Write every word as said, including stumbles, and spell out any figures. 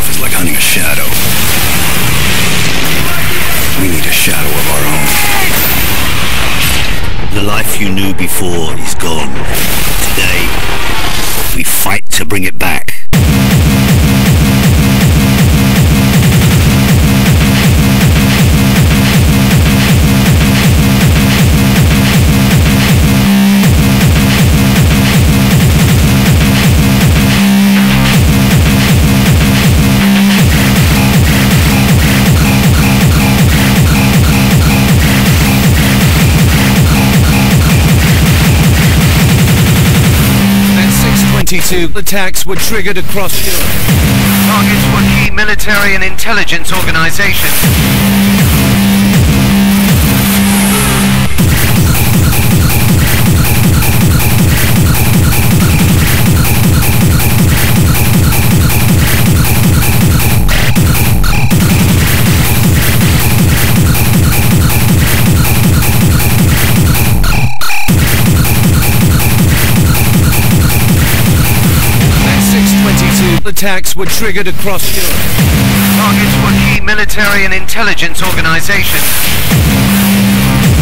stuff is like hunting a shadow. We need a shadow of our own. The life you knew before is gone. Today, we fight to bring it back. twenty-two attacks were triggered across Europe. Targets were key military and intelligence organizations. Attacks were triggered across Europe. Targets were key military and intelligence organizations.